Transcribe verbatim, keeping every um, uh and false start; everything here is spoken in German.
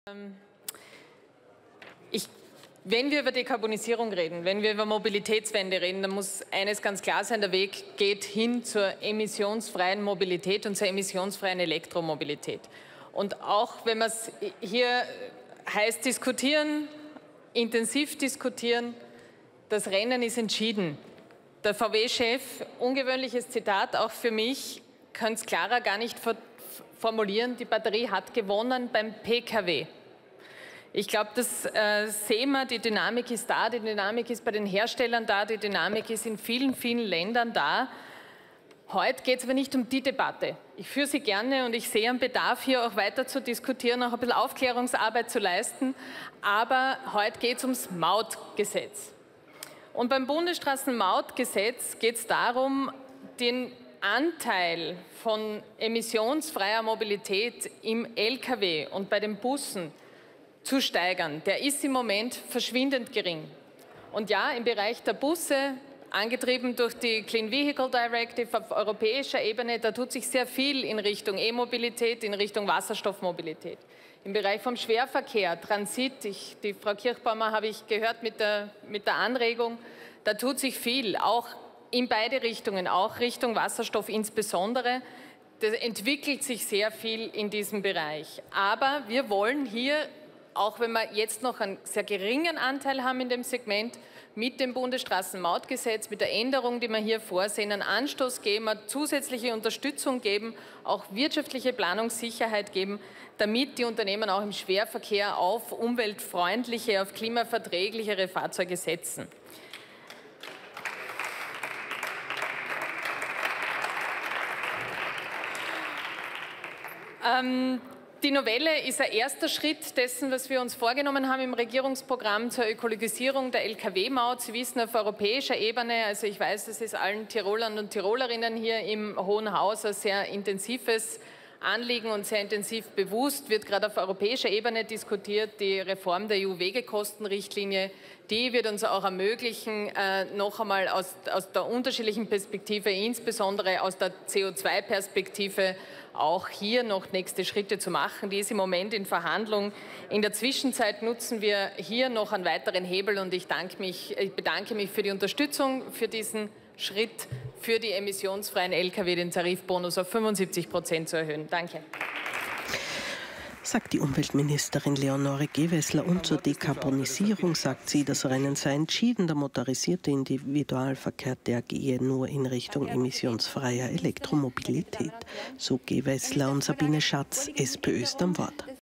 Ich, wenn wir über Dekarbonisierung reden, wenn wir über Mobilitätswende reden, dann muss eines ganz klar sein: Der Weg geht hin zur emissionsfreien Mobilität und zur emissionsfreien Elektromobilität. Und auch wenn wir es hier heiß diskutieren, intensiv diskutieren, das Rennen ist entschieden. Der V W-Chef, ungewöhnliches Zitat auch für mich, kann es klarer gar nicht formulieren: Die Batterie hat gewonnen beim P K W. Ich glaube, das äh, sehen wir, die Dynamik ist da, die Dynamik ist bei den Herstellern da, die Dynamik ist in vielen, vielen Ländern da. Heute geht es aber nicht um die Debatte. Ich führe sie gerne und ich sehe einen Bedarf, hier auch weiter zu diskutieren, auch ein bisschen Aufklärungsarbeit zu leisten. Aber heute geht es ums Mautgesetz. Und beim Bundesstraßenmautgesetz geht es darum, den Anteil von emissionsfreier Mobilität im L K W und bei den Bussen zu steigern. Der ist im Moment verschwindend gering. Und ja, im Bereich der Busse, angetrieben durch die Clean Vehicle Directive auf europäischer Ebene, da tut sich sehr viel in Richtung E-Mobilität, in Richtung Wasserstoffmobilität. Im Bereich vom Schwerverkehr, Transit, ich, die Frau Kirchbaumer habe ich gehört mit der, mit der Anregung, da tut sich viel, auch in beide Richtungen, auch Richtung Wasserstoff insbesondere. Das entwickelt sich sehr viel in diesem Bereich. Aber wir wollen hier, auch wenn wir jetzt noch einen sehr geringen Anteil haben in dem Segment, mit dem Bundesstraßenmautgesetz, mit der Änderung, die wir hier vorsehen, einen Anstoß geben, eine zusätzliche Unterstützung geben, auch wirtschaftliche Planungssicherheit geben, damit die Unternehmen auch im Schwerverkehr auf umweltfreundliche, auf klimaverträglichere Fahrzeuge setzen. Ähm, Die Novelle ist ein erster Schritt dessen, was wir uns vorgenommen haben im Regierungsprogramm zur Ökologisierung der L K W-Maut. Sie wissen, auf europäischer Ebene, also ich weiß, das ist allen Tirolern und Tirolerinnen hier im Hohen Haus ein sehr intensives Anliegen und sehr intensiv bewusst, wird gerade auf europäischer Ebene diskutiert, die Reform der E U-Wegekostenrichtlinie. Die wird uns auch ermöglichen, äh, noch einmal aus, aus der unterschiedlichen Perspektive, insbesondere aus der C O zwei Perspektive, auch hier noch nächste Schritte zu machen. Die ist im Moment in Verhandlung. In der Zwischenzeit nutzen wir hier noch einen weiteren Hebel und ich, danke mich, ich bedanke mich für die Unterstützung für diesen Schritt, für die emissionsfreien L K W den Tarifbonus auf fünfundsiebzig Prozent zu erhöhen. Danke. Sagt die Umweltministerin Leonore Gewessler. Und zur Dekarbonisierung sagt sie, das Rennen sei entschieden. Der motorisierte Individualverkehr, der gehe nur in Richtung emissionsfreier Elektromobilität. So Gewessler und Sabine Schatz, SPÖ ist am Wort.